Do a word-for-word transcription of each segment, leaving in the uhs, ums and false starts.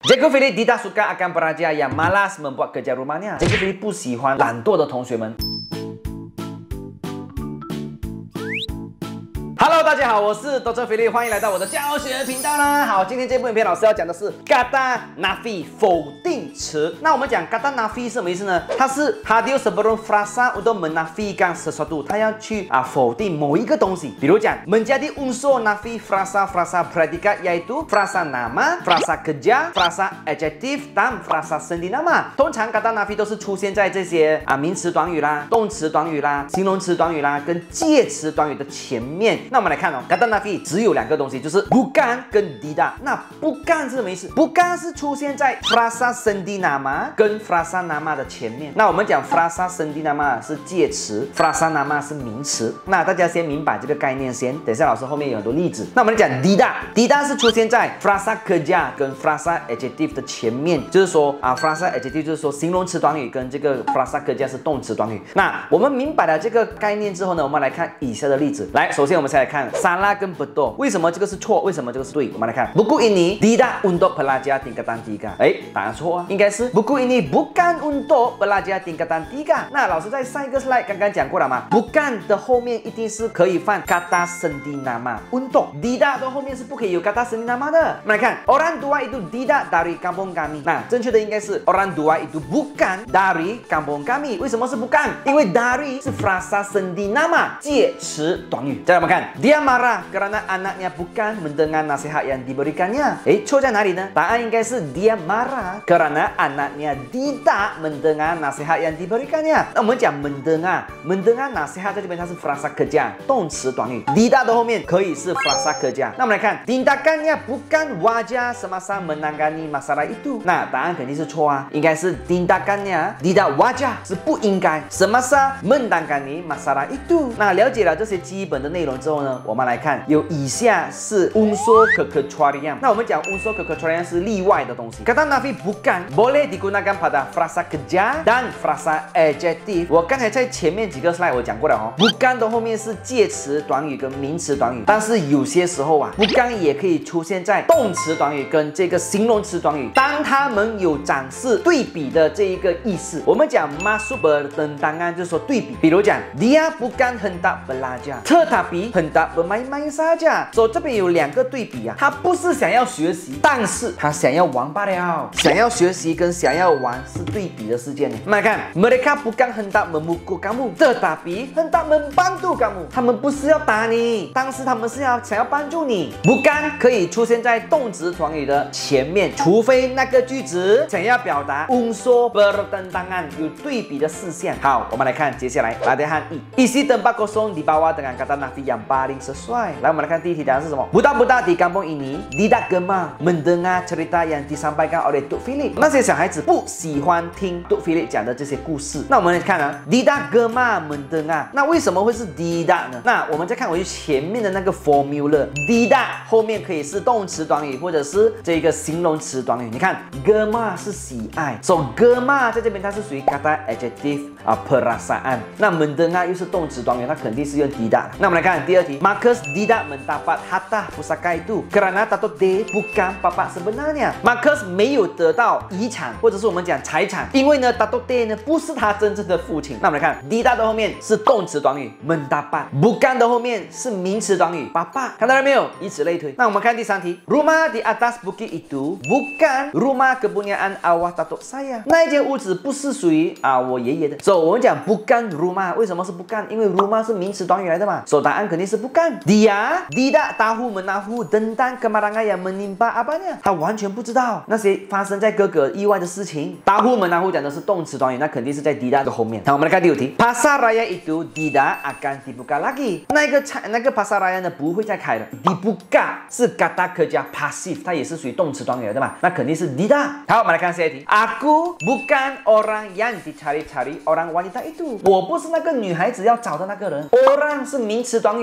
Jacob Philip tidak suka akan pelajar yang malas membuat kerja rumahnya. Jacob Philip 不喜欢懒惰的同学们。Hello， 大家好，我是 Doctor Philip， 欢迎来到我的教学频道啦。好，今天这部影片老师要讲的是 kata nafi 否定词。那我们讲 kata nafi 是什么意思呢？它是 hadir sebelum frasa untuk menafikan sesuatu， 它要去啊否定某一个东西。比如讲 menjadi unsur nafi frasa-frasa predikat yaitu frasa nama, frasa kerja, frasa adjektif dan frasa sendiri nama。通常 kata nafi 都是出现在这些啊名词短语啦、动词短语啦、形容词短语啦跟介词短语的前面。那我们来看哦 kata nafi 只有两个东西，就是 bukan 跟 tidak。那 bukan 是什么意思？ bukan 是出现在 frasa sendiri nama 跟 frasa nama 的前面。那我们讲 frasa sendiri nama 是介词 ，frasa nama 是名词。那大家先明白这个概念先，等一下老师后面有很多例子。那我们来讲 tidak，tidak 是出现在 frasa kerja 跟 frasa adjective 的前面，就是说啊 frasa adjective 就是说形容词短语，跟这个 frasa kerja 是动词短语。那我们明白了这个概念之后呢，我们来看以下的例子。来，首先我们先来看 salah 跟 betul， 为什么这个是错？为什么这个是对？我们来看 buku ini tidak untuk pelajar tingkatan tiga。哎，答案错啊，应该是 buku ini bukan untuk pelajar tingkatan tiga。那老师在上一个 slide 刚刚讲过了嘛 ，bukan 的后面一定是可以放 kata sendiri nama untuk tidak 的后面是不可以有 kata sendiri nama 的。我们来看 orang tua itu tidak dari kampung kami。那正确的应该是 orang tua itu bukan dari kampung kami。为什么是 bukan？ 因为 dari 是 frasa sendiri nama 介词短语。再来我们看 dia marah karena anaknya bukan mendengar nasihat yang diberikannya。哎，错在哪里呢？答案应该是 dia marah karena anaknya tidak mendengar nasihat yang diberikannya。那我们讲 mendengar，mendengar nasihat 在这边它是 frasa kerja 动词短语 ，tidak 的后面可以是 frasa kerja。那我们来看 tindakannya bukan wajar semasa menangani masalah itu。那答案肯定是错啊，应该是 tindakannya tidak wajar 是不应该 semasa menangani masalah itu。那了解了这些基本的内容之后呢，我们来看有以下是 unsur kekecualian。那我们讲 unsur kekecualian 是例外的东西。kata nafi bukan boleh digunakan pada frasa kerja dan frasa adjektif。我刚才在前面几个 slide 我讲过了哦 ，bukan 的后面是介词短语跟名词短语，但是有些时候啊 ，bukan 也可以出现在动词短语跟这个形容词短语，当它们有展示对比的这一个意思。我们讲 masuk bertentangan 就是说对比，比如讲 dia bukan hendak belajar tetapi hendak bermain-main saja。所以这边有两个对比啊，他不是想要学习，但是他想要玩罢了。想要学习跟想要玩是对比的事件呢。我们来看 mereka bukan hendak memukul kamu tetapi hendak membantu kamu。他们不是要打你，但是他们是要想要帮助你。bukan 可以出现在动词短语的前面，除非那个句子想要表达 unsur bertentangan 有对比的事项。好，我们来看接下来 latihan一 isi tempat kosong di bawah dengan kata nafi yang paling sesuai。来，我们来看第一题答案是什么 ？Budak-budak di kampung ini tidak gemar mendengar cerita yang disampaikan oleh Tok Philip。那些小孩子不喜欢听 Tok Philip 讲的这些故事。那我们来看啊 ，tidak gemar mendengar， 那为什么会是 tidak 呢？那我们再看回去前面的那个 formula，tidak 后面可以是动词短语或者是这个形容词短语。你看 gemar 是喜爱 ，so gemar 在这边它是属于 kata adjective 啊 perasaan。那 mendengar 又是动词短语，那肯定是用 tidak。那我们来看第二题 ，Marcus tidak mendapat harta pusaka itu karena Dato D bukan bapa sebenarnya。Marcus 没有得到遗产，或者是我们讲财产，因为呢 Dato D 呢不是他真正的父亲。那我们来看 tidak 的后面是动词短语 mendapat，bukan 的后面是名词短语 bapa， 看到了没有？以此类推。那我们看第三题 ，Rumah di atas bukit itu bukan rumah kepunyaan arwah Dato saya。那一间屋子不是属于啊我爷爷的。所以我们讲 bukan rumah， 为什么是 bukan？ 因为 rumah 是名词短语来的嘛，所以答案肯定是 bukan。Dia tidak tahu menahu tentang kemalangan yang menimpa abahnya， 他完全不知道那些发生在哥哥意外的事情。tahu menahu 讲的是动词短语，那肯定是在 tidak 的后面。好，我们来看第五题 ，Pasar raya itu tidak akan dibuka lagi。那个那个 pasar raya 呢不会再开了。dibuka 是 kata kerja pasif， 它也是属于动词短语的嘛，那肯定是 tidak。好，我们来看下一题 ，Aku bukan orang yang dicari-cari orang wanita itu。我不是那个女孩子要找的那个人。orang 是名词短语，不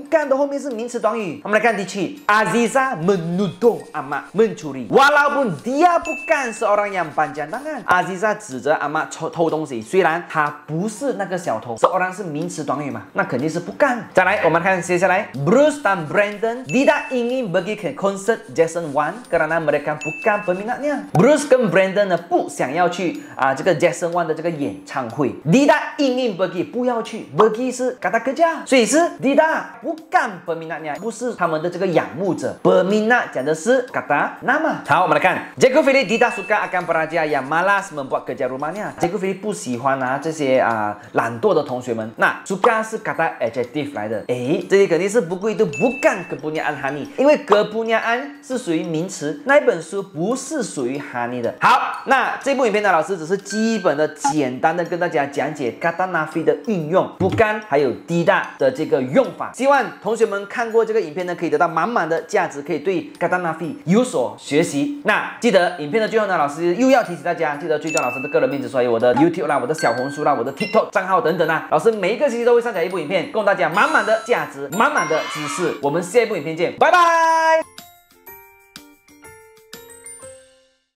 bukan的后面是名词短语。我们来看第七 ，Aziza menudung amat mencuri walaupun dia bukan seorang yang panjang tangan。Aziza 指责阿妈偷偷东西，虽然她不是那个小偷。seorang 是名词短语嘛，那肯定是不干。再来，我们看接下来 ，Bruce dan Brandon tidak ingin pergi ke konsert Jackson Wang kerana mereka bukan peminatnya。Bruce 跟 Brandon 呢不想要去啊这个 Jackson Wang 的这个演唱会。Tidak ingin pergi 不要去 ，pergi 是 kata kerja， 所以是 tidak bukan peminatnya， 不是他们的这个仰慕者。peminat 讲的是 kata nama。好，我们来看 Jacob Philip tidak suka akan pelajar yang malas membuat kerja rumahnya。Jacob Philip 不喜欢啊这些啊懒惰的同学们。那 suka 是 kata adjective 来的，诶，这里肯定是不贵都不干 kepunyaan Hani， 因为 kepunyaan 是属于名词，那一本书不是属于 Hani 的。好，那这部影片呢，老师只是基本的、简单的跟大家讲解 kata nafi 的运用，不干还有 tidak 的这个用法。希望同学们看过这个影片呢，可以得到满满的价值，可以对 kata nafi 有所学习。那记得影片的最后呢，老师又要提醒大家，记得追踪老师的个人面子书，有我的 YouTube 啦、我的小红书啦、我的 TikTok 账号等等啊。老师每一个星期都会上载一部影片，供大家满满的价值、满满的知识。我们下一部影片见，拜拜。